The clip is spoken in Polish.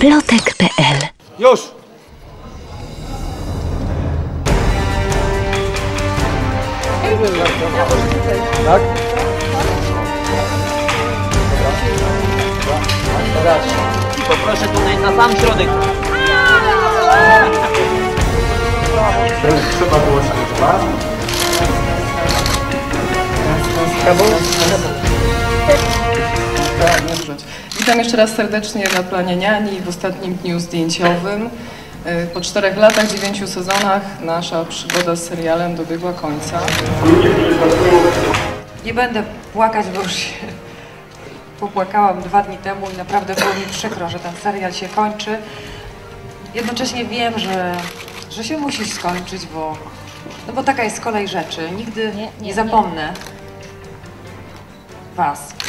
plotek.pl. Już! Tak? I poproszę tutaj na sam środek. Trzeba było się Witam jeszcze raz serdecznie na planie Niani w ostatnim dniu zdjęciowym. Po 4 latach, 9 sezonach nasza przygoda z serialem dobiegła końca. Nie będę płakać, bo już się popłakałam 2 dni temu i naprawdę było mi przykro, że ten serial się kończy. Jednocześnie wiem, że się musi skończyć, bo taka jest kolej rzeczy. Nigdy nie zapomnę Was.